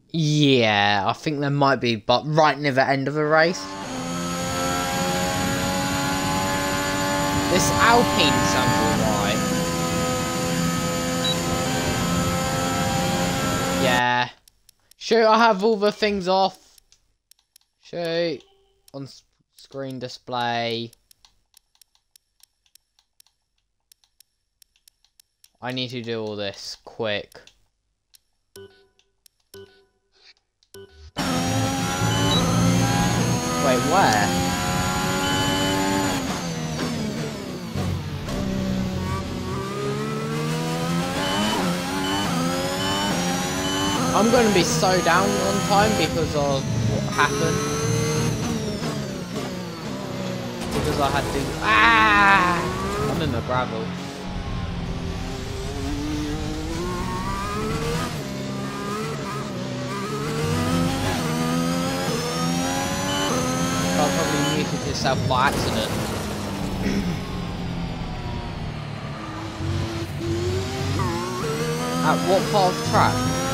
Yeah, I think there might be, but right near the end of the race. This Alpine sounds alright. Yeah. Shoot, I have all the things off. Shoot. On screen display. I need to do all this quick. Wait, where? I'm going to be so down on time because of what happened. Because I had to... Ah! I'm in the gravel. I probably muted yourself by accident. At what part of track?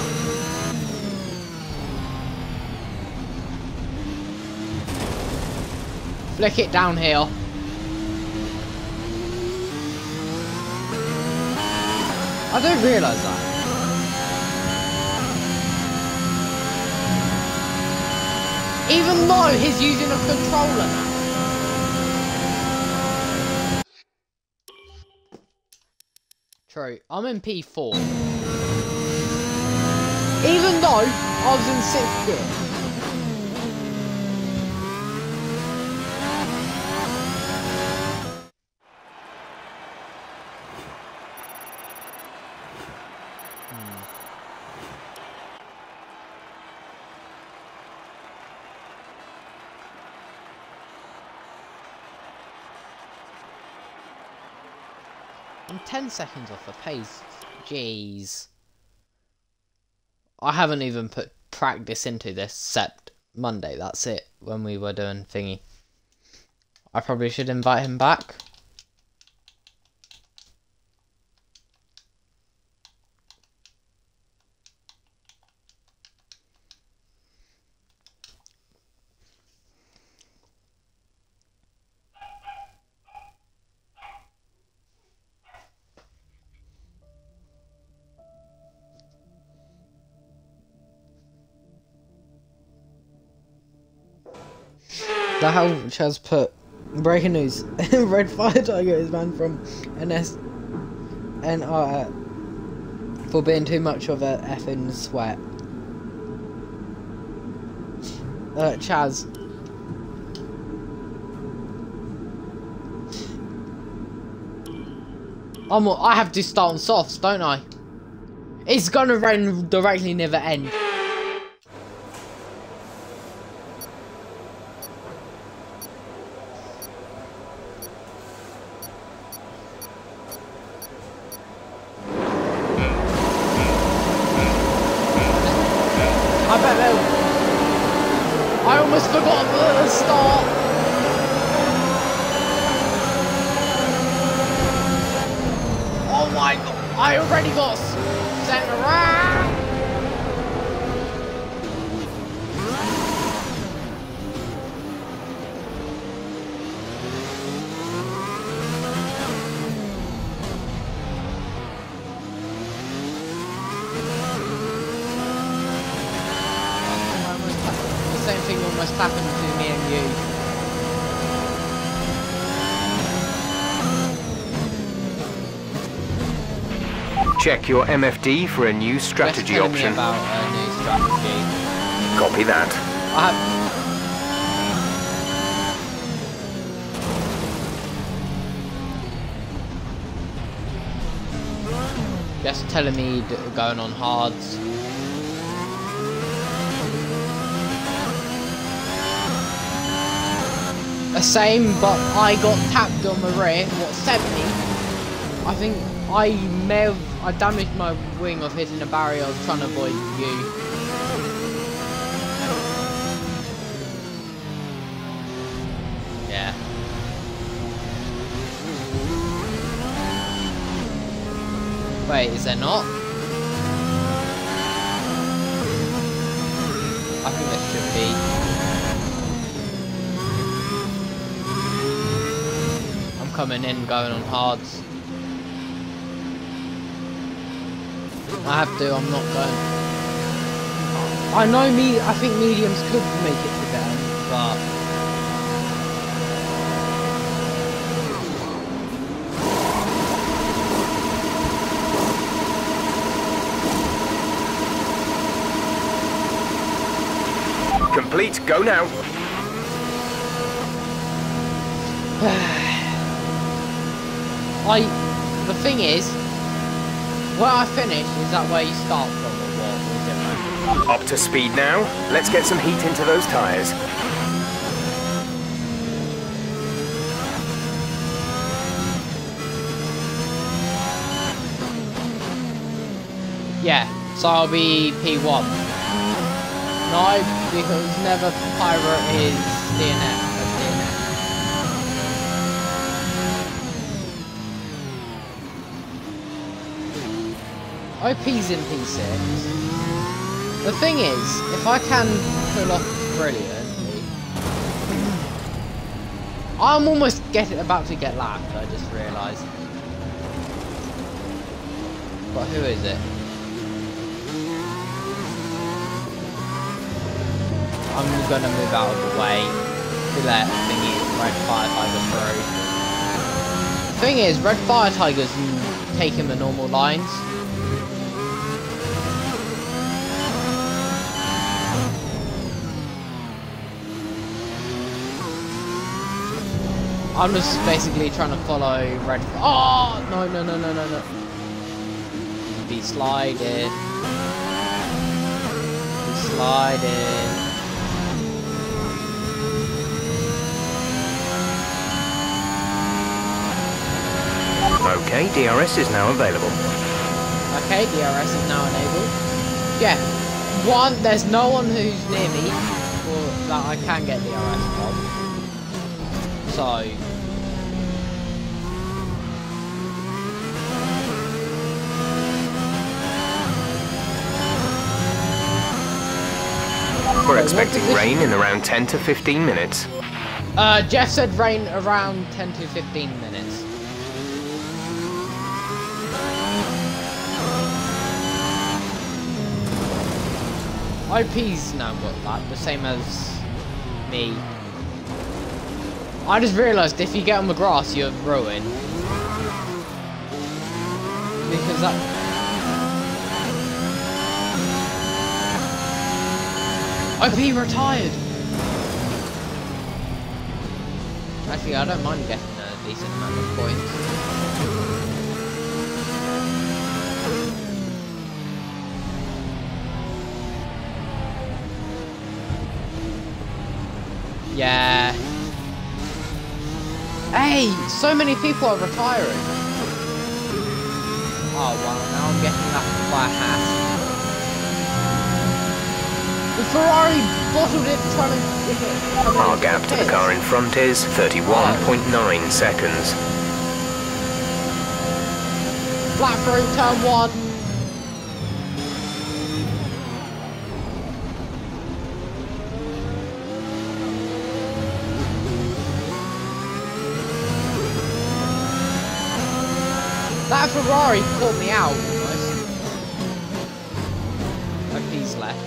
Flick it downhill. I don't realise that. Even though he's using a controller now. True, I'm in P4. Even though I was in 6th gear. I'm 10 seconds off the pace. Jeez. I haven't even put practice into this except Monday. That's it. When we were doing thingy. I probably should invite him back. The hell has put breaking news. Red Fire Tiger is banned from NR for being too much of a effing sweat. Chaz. I have to start on softs, don't I? It's gonna rain directly near the end. I almost forgot the start. Oh my god, I already got sent around. Same thing almost happened to me and you. Check your MFD for a new strategy option. About a new strategy. Copy that. Just telling me going on hards. The same, but I got tapped on the rear. What, 70? I think I damaged my wing of hitting a barrier. I was trying to avoid you. Yeah. Wait, is there not? P. I'm coming in, going on hards. I have to, I'm not going. I know I think mediums could make it to them, but Complete, go now. the thing is, where I finish, is that where you start from or what? Or is it like... Up to speed now. Let's get some heat into those tyres. Yeah, so I'll be P1. No, because Never Pirate is DNF. OP's in P6. The thing is, if I can pull off brilliantly, I'm almost about to get lapped, I just realised. But who is it? I'm gonna move out of the way to let Red Fire Tiger through. The thing is, Red Fire Tigers take him the normal lines. I'm just basically trying to follow Red Fire. Oh! No. Be sliding. Be sliding. Okay, DRS is now available. Okay, DRS is now enabled. Yeah, there's no one who's near me that I can get DRS from. So... We're expecting rain in around 10 to 15 minutes. Jeff said rain around 10 to 15 minutes. OP's now got that, the same as me. I just realised if you get on the grass, you're ruined. Because that... OP retired! Actually, I don't mind getting a decent amount of points. Yeah. Hey, so many people are retiring. Oh wow, now I'm getting that by a half. The Ferrari bottled it trying to... Our gap to the car in front is 31.9 seconds. Flat through turn 1. That Ferrari caught me out almost. Like he's left.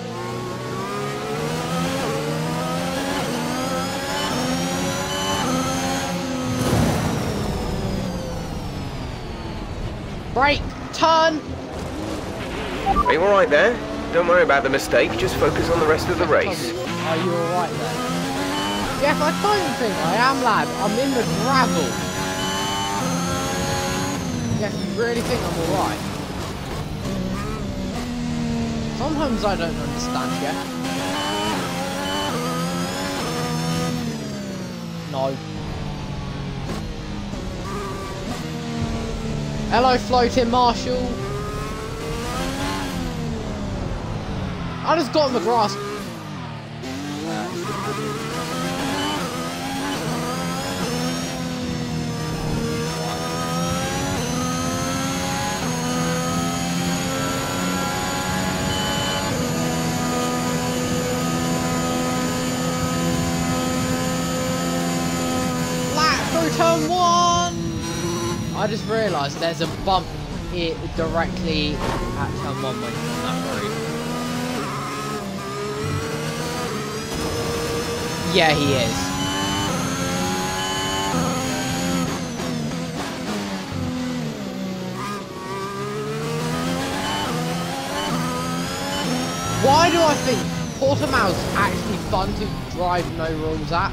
Brake! Turn! Are you alright there? Don't worry about the mistake, just focus on the rest of the race. Are you alright there? Jeff, I don't think I am, lad. I'm in the gravel. Jeff, you really think I'm alright? Sometimes I don't understand, Jeff. No. Hello, floating Marshall. I just got in the grass. turn 1! I just realised there's a bump here directly at turn 1 when you're on that route. Yeah, he is. Why do I think Portimao's actually fun to drive no rules at?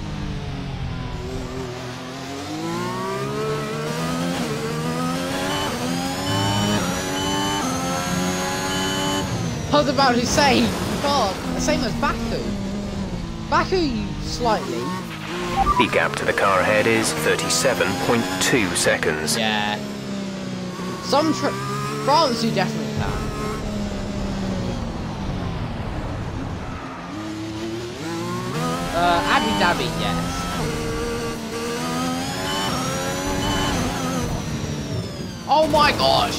I was about to say, God, the same as Baku. Baku slightly. The gap to the car ahead is 37.2 seconds. Yeah. France you definitely can. Abu Dhabi, yes. Oh my gosh!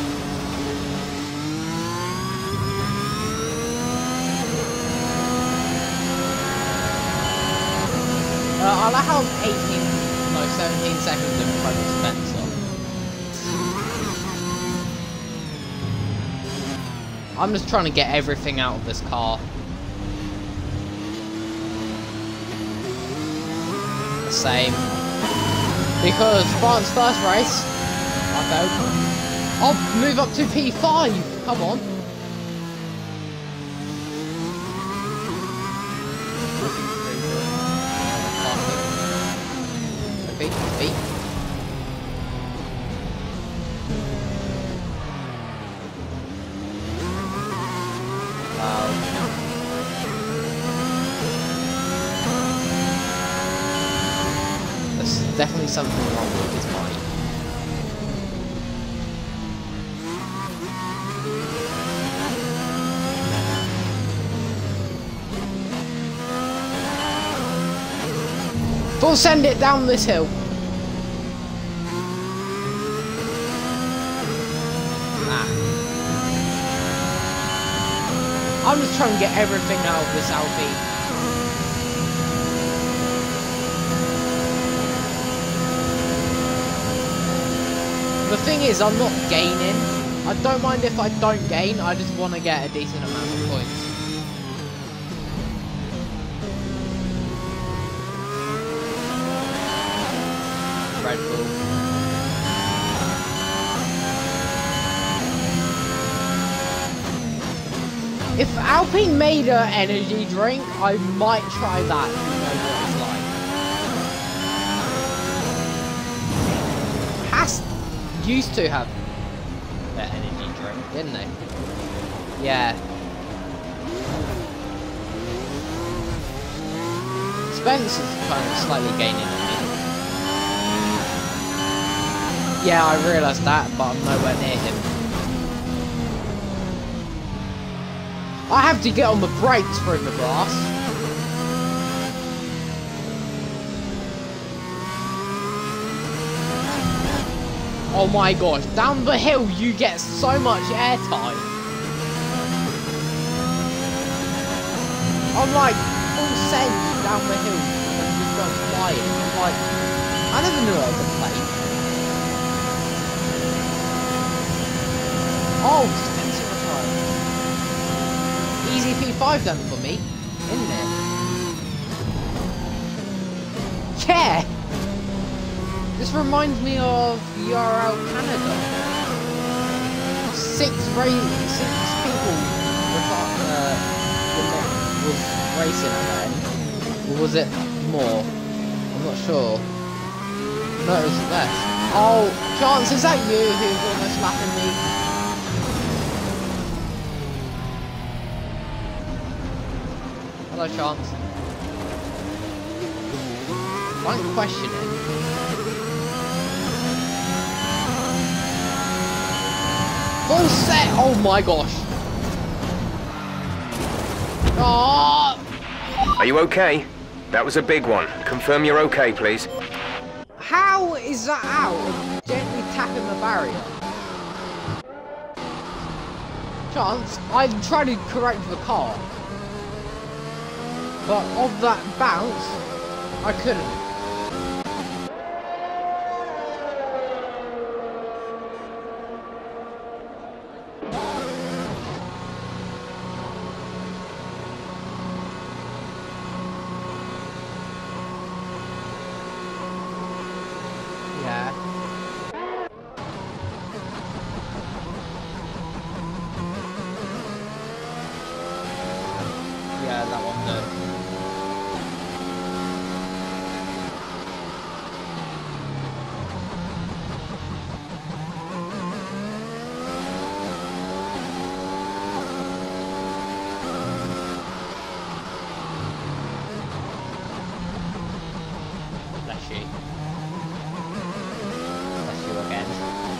I'll allow 17 seconds in front of Spencer. I'm just trying to get everything out of this car. The same. Because France first race, I failed. I'll move up to P5, come on. Beat. There's definitely something wrong with his bike. We'll send it down this hill. I'm just trying to get everything out of this Alpine. The thing is, I'm not gaining. I don't mind if I don't gain, I just want to get a decent amount of points. Red Bull. If Alpine made an energy drink, I might try that to know what it's like. Has used to have their energy drink, didn't they? Yeah. Spencer's kind of slightly gaining on me. Yeah, I realised that, but I'm nowhere near him. I have to get on the brakes through the grass. Oh my gosh, down the hill you get so much airtime. I'm like full send down the hill and just go flying. I'm like, I never knew I could play. Oh, Spencer retired. Easy P5 then for me, isn't it? Yeah! This reminds me of URL Canada. Six people was racing at the end. Or was it more? I'm not sure. No, it was less. Oh, Chance, is that you who's almost lapping me? Hello, Chance. Don't question it. Full set! Oh my gosh! Oh! Are you okay? That was a big one. Confirm you're okay, please. How is that out of gently tapping the barrier? Chance, I tried to correct the car. But of that bounce, I couldn't. Yeah, that one done. Bless you. Bless you again.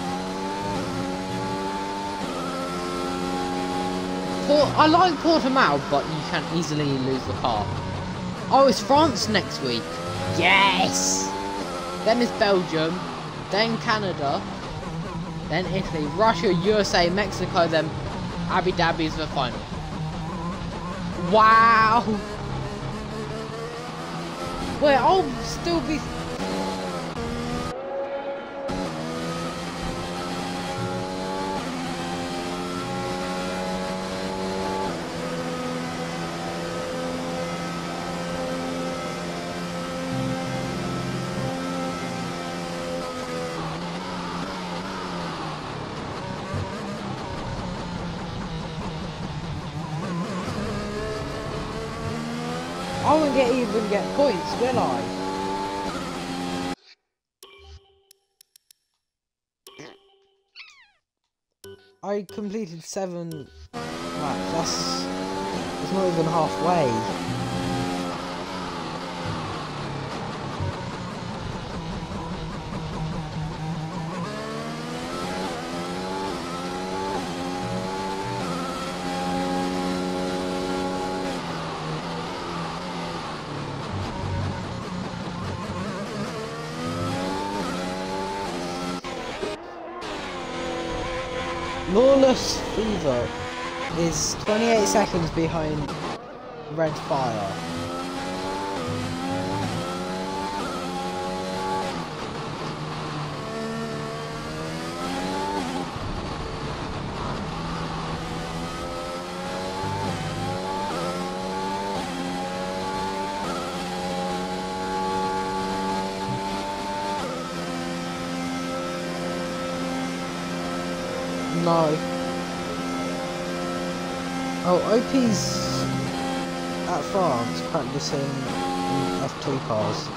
I like Portimao, but you can easily lose the car. Oh, it's France next week. Yes! Then it's Belgium, then Canada, then Italy, Russia, USA, Mexico, then Abu Dhabi is the final. Wow! Wait, I'll still be... I won't even get points, will I? I completed 7 laps, that's not even halfway. Lawless Fever is 28 seconds behind Red Fire. No. Oh, OP's at France practicing in F2 cars.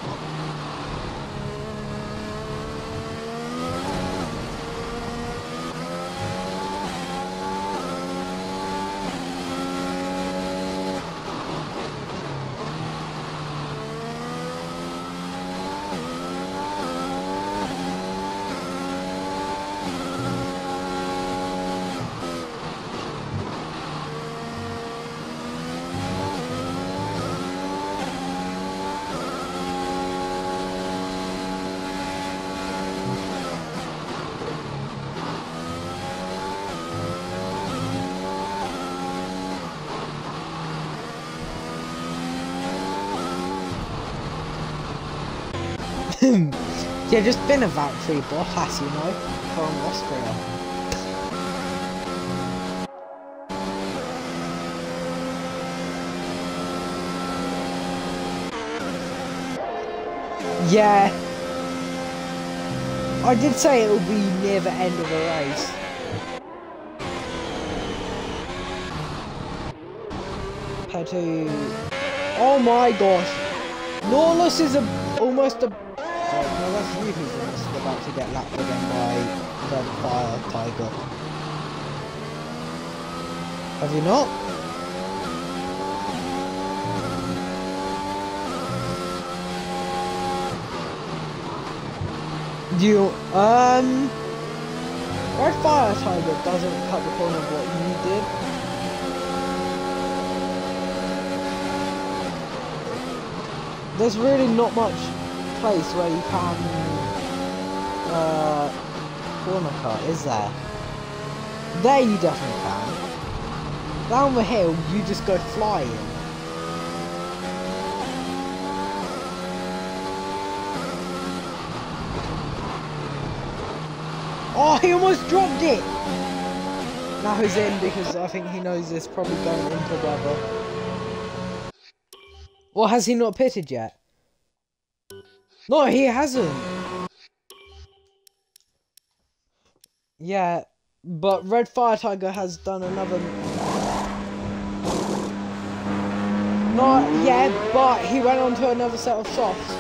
Yeah, just been a Valtteri Bottas, you know, from Austria. Yeah, I did say it will be near the end of the race. Compared to... Oh my gosh! Lawless is almost a... no, that's you who's almost about to get lapped again by Red Fire Tiger. Have you not? Red Fire Tiger doesn't cut the corner of what you did. There's really not much place where you can corner cut, is there? There you definitely can. Down the hill you just go flying. Oh, he almost dropped it! Now he's in because I think he knows it's probably going into rubber. Or has he not pitted yet? No, he hasn't. Yeah, but Red Fire Tiger has done another... Not yet, but he went on to another set of softs.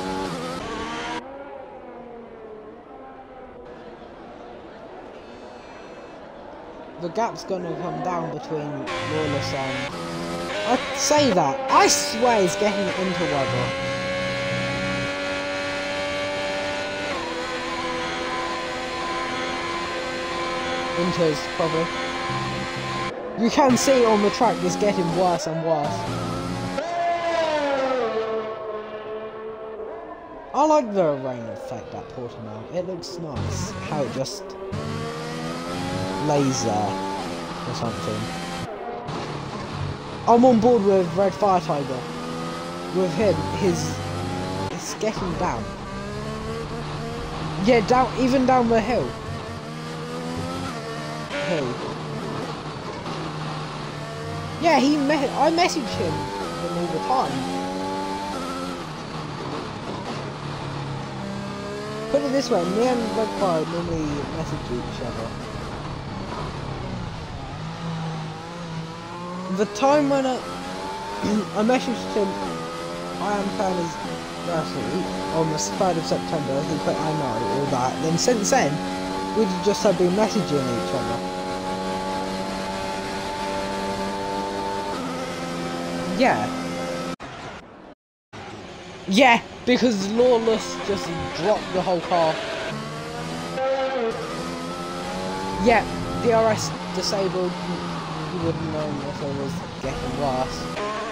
The gap's gonna come down between Lawless and... I'd say that. I swear he's getting into Webber. Inches, probably. You can see on the track it's getting worse and worse. I like the rain effect at Portimao. It looks nice. How it just lays there or something. I'm on board with Red Fire Tiger. With him, it's getting down. Yeah, down, even down the hill. Yeah, I message him all the time. Put it this way, me and Red Fire normally message each other. The time when I messaged him, I am fan is on the 3rd of September, he put I know, all that. Then since then, we just have been messaging each other. Yeah. Yeah, because Lawless just dropped the whole car. Yeah, DRS disabled. You wouldn't know if it was getting worse.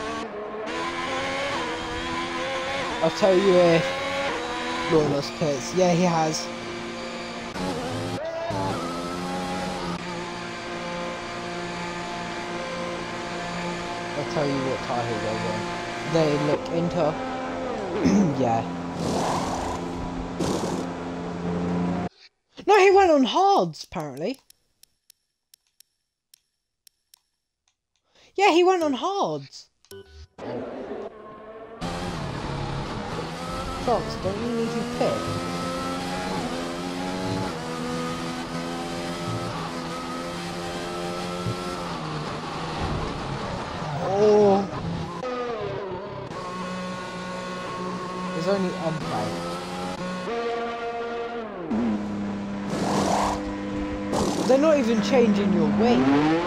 I'll tell you if Lawless pits. Yeah, he has. I'll tell you what tyre he goes on. They look into... yeah. No, he went on hards, apparently. Yeah, he went on hards. Fox, don't you need to pit? Oh. There's only unplayed. They're not even changing your wing.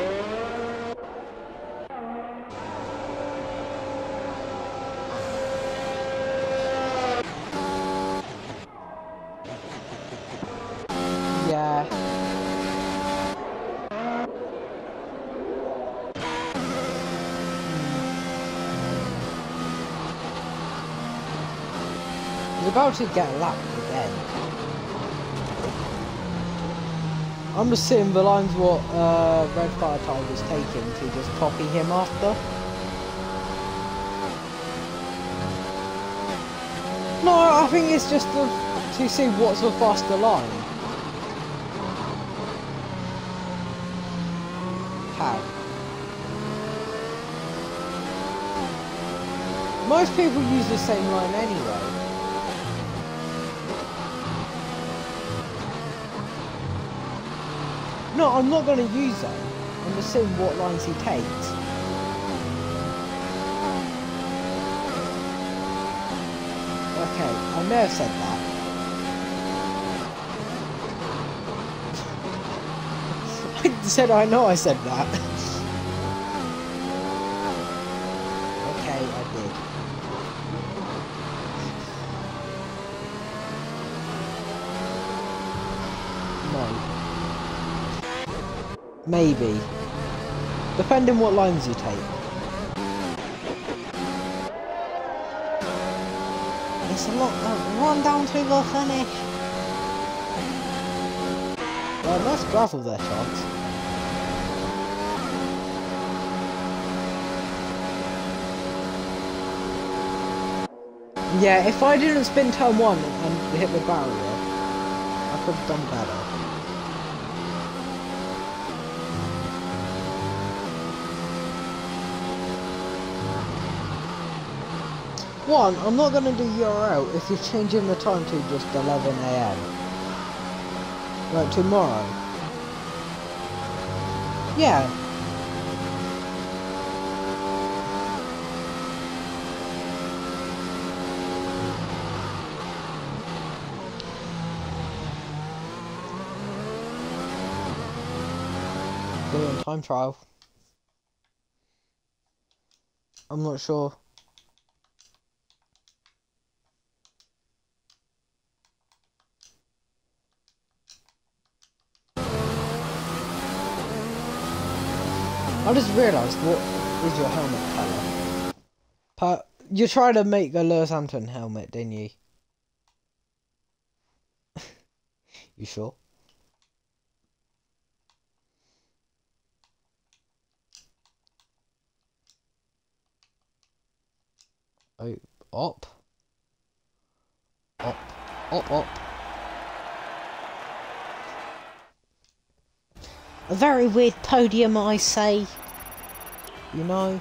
Yeah. He's about to get lapped again. I'm just seeing the lines what Red Fire Tiger's taking to just copy him after. No, I think it's just to see what's the faster line. How? Most people use the same line anyway. No, I'm not going to use them. I'm just seeing what lines he takes. Okay, I may have said that. I said I know I said that. Okay, I did. No. Maybe. Depending what lines you take. It's a lot run down to the finish. Nice gravel there, Chance. Yeah, if I didn't spin turn 1 and hit the barrier, I could have done better. One, I'm not going to do URL if you're changing the time to just 11 AM. Like tomorrow. Yeah. probably on time trial. I'm not sure. I just realised, what is your helmet colour? You tried to make a Lewis Hamilton helmet, didn't you? You sure? Oh, op. A very weird podium, I say. You know.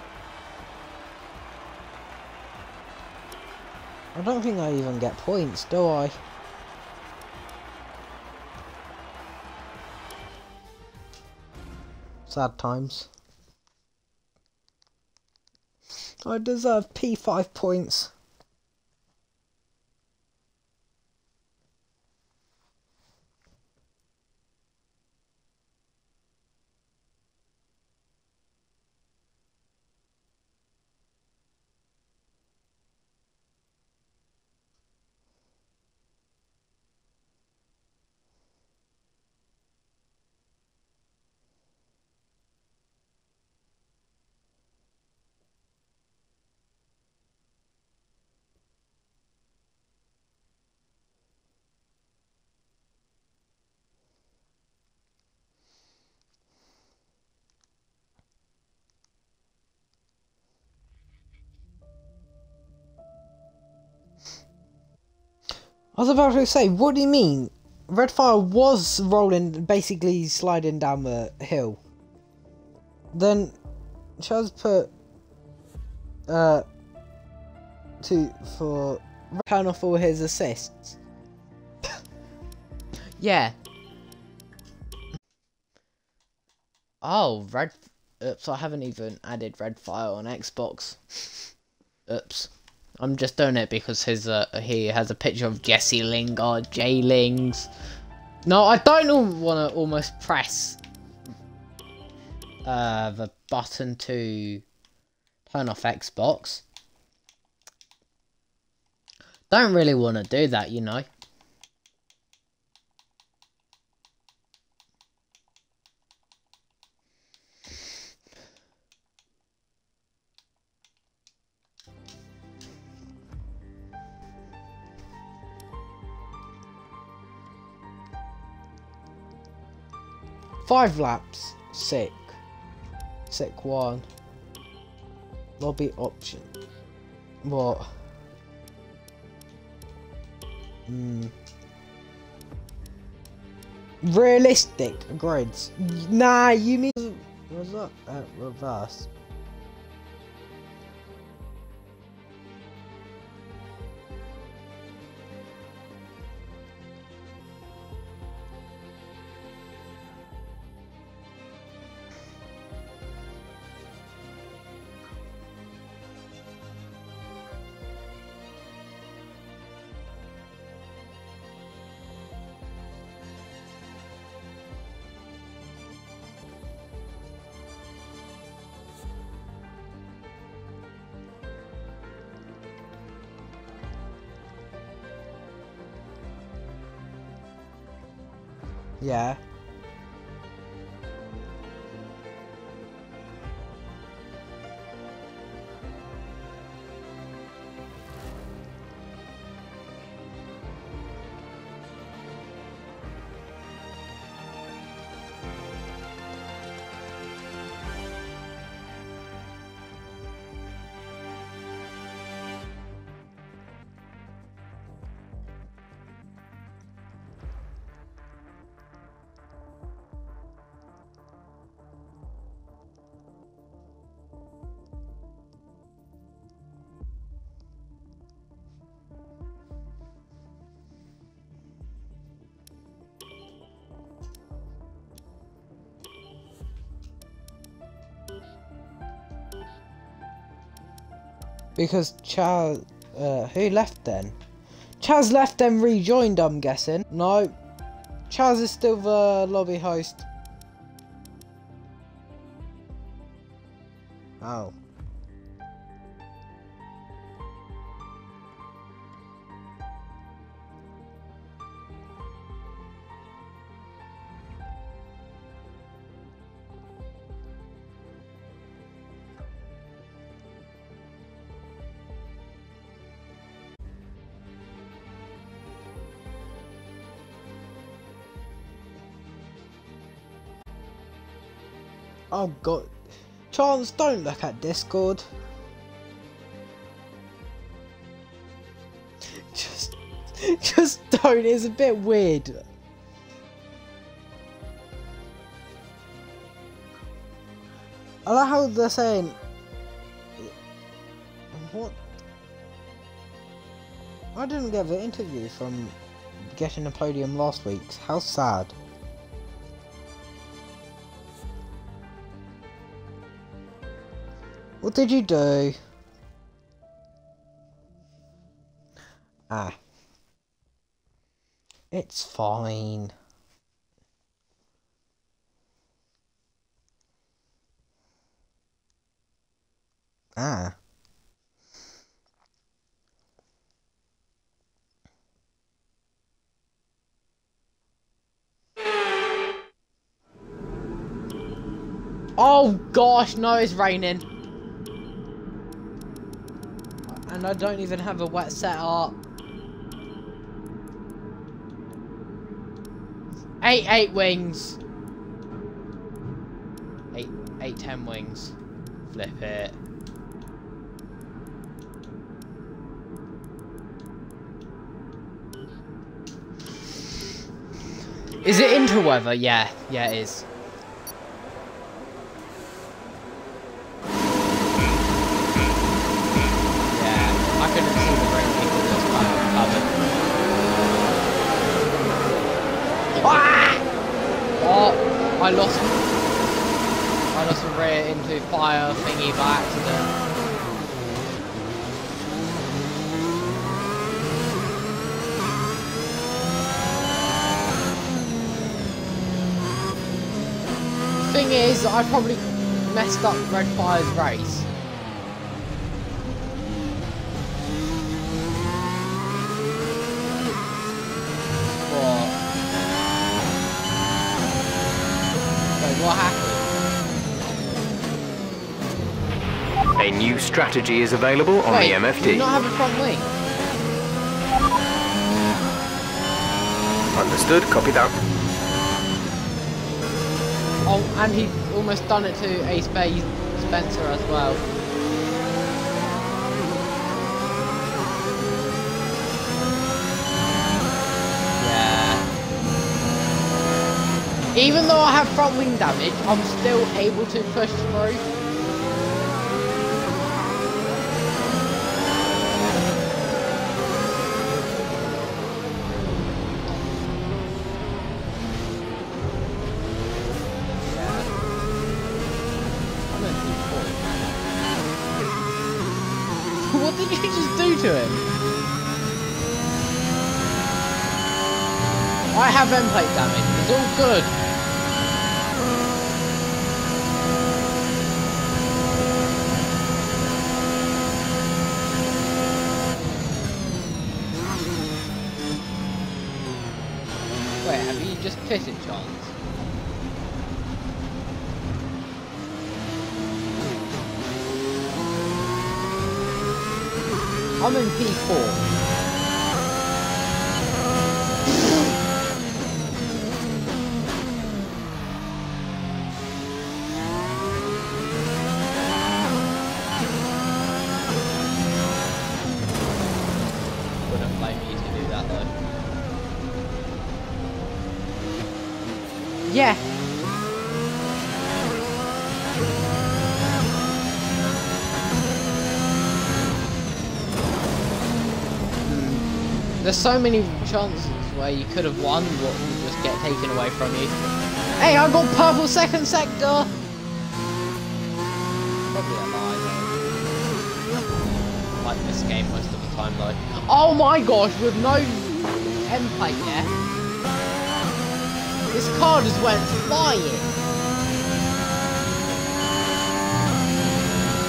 I don't think I even get points, do I? Sad times. I deserve P5 points. I was about to say, what do you mean? Redfire was rolling, basically sliding down the hill. Then Chaz put for turn off all his assists. Yeah. Oh, oops, I haven't even added Redfire on Xbox. Oops. I'm just doing it because he has a picture of Jesse Lingard, J Lings. No, I don't want to almost press the button to turn off Xbox. Don't really want to do that, you know. Five laps. Sick one. Lobby option. What? Realistic grids. Nah, you mean was that reverse? Yeah. Because Chaz, who left then? Chaz left and rejoined, I'm guessing. No, Chaz is still the lobby host. Oh. Oh god. Chance, don't look at Discord. Just don't, it's a bit weird. I like how they're saying... What? I didn't get the interview from getting a podium last week. How sad. What did you do? Ah. It's fine. Ah. Oh gosh, no, it's raining. And I don't even have a wet setup. 8 wings. 10 wings. Flip it. Is it interweather? Yeah, it is. I couldn't see the rain because it was kind of covered. Ah! Oh, I lost a rear into fire thingy by accident. Thing is, I probably messed up Red Fire's race. What happened? A new strategy is available on the MFD. Do you not have a front wing? Understood, copy that. Oh, and he almost done it to Ace Bay Spencer as well. Even though I have front wing damage, I'm still able to push through. Yeah. I'm in P4. What did you just do to him? I have end plate damage, it's all good. Wait, have you just pitted, Chance? I'm in P4. Yeah. There's so many chances where you could have won what will just get taken away from you. Hey, I got purple second sector! Probably a lie though. I like this game most of the time though. Oh my gosh, with no end plate yet. This car just went flying.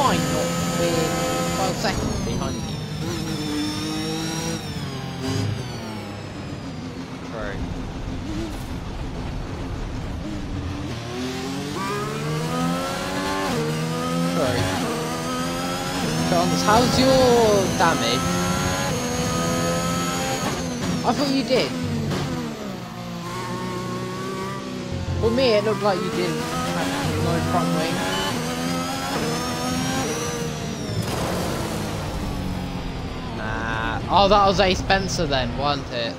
fine not being 12 seconds behind you. True. True. Johns, how's your damage? I thought you did. For me, it looked like you did no front wing. Nah. Oh, that was A. Spencer then, wasn't it?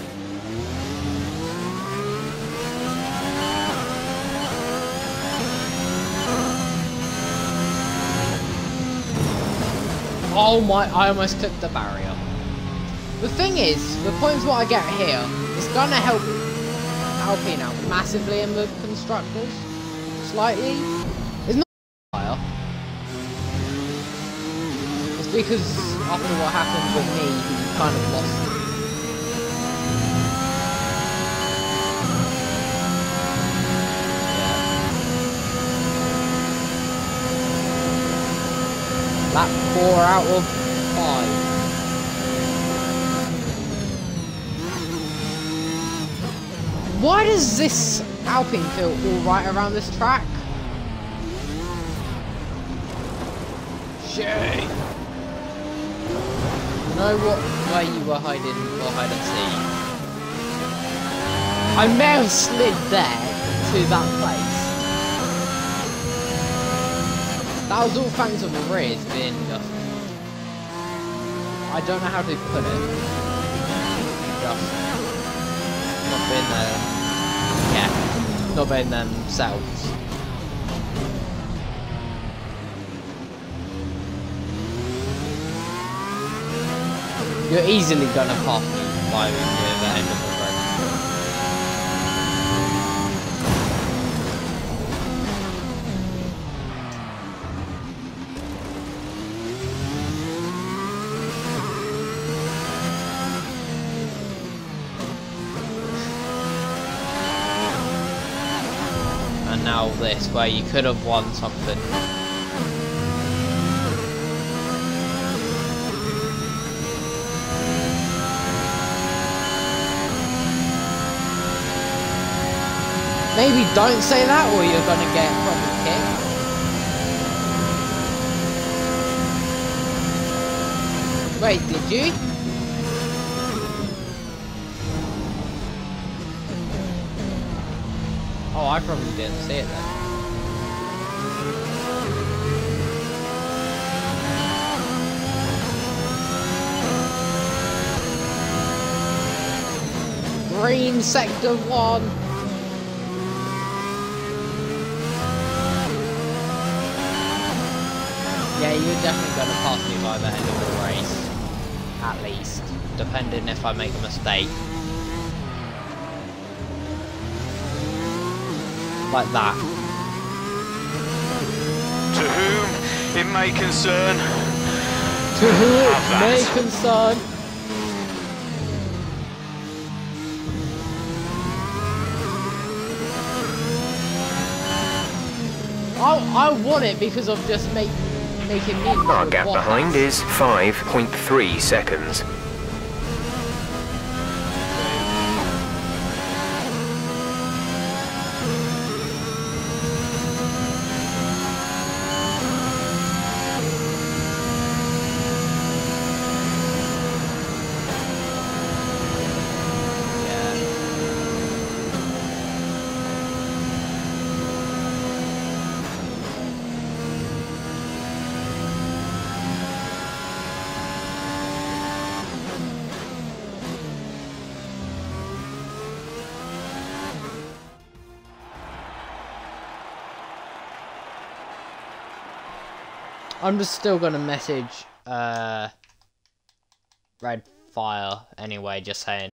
Oh my, I almost clipped the barrier. The thing is, the points what I get here is gonna help Alpine out massively in the constructors. Slightly. It's not fire. It's because after what happened with me, you kind of lost it. Lap 4 out of 5. Why does this Alpine feel alright around this track? Shit! You know what way you were hiding or hide and seek? I may have slid there to that place. That was all thanks to the rears being just... I don't know how to put it. Just... not being there. Yeah. Not being themselves. You're easily gonna pass me by the end of the road. And now this, where you could have won something. Maybe don't say that or you're gonna get probably kicked. Wait, did you? Oh, I probably didn't see it then. Green sector 1. Yeah, you're definitely going to pass me by the end of the race. At least. Depending if I make a mistake. Like that. To whom it may concern. To whom it may concern. I want it because of just making me. Our gap behind is 5.3 seconds. I'm just still gonna message Red Fire anyway, just saying